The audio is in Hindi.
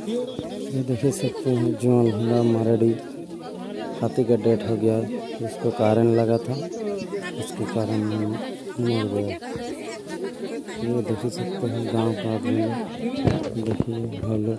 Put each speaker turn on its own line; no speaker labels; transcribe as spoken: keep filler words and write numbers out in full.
ये देख सकते हैं जौन हुआ मारेडी हाथी का डेथ हो गया। इसको कारण लगा था, इसके कारण मर गया। ये देख सकते हैं गांव का आदमी। देखिए भालू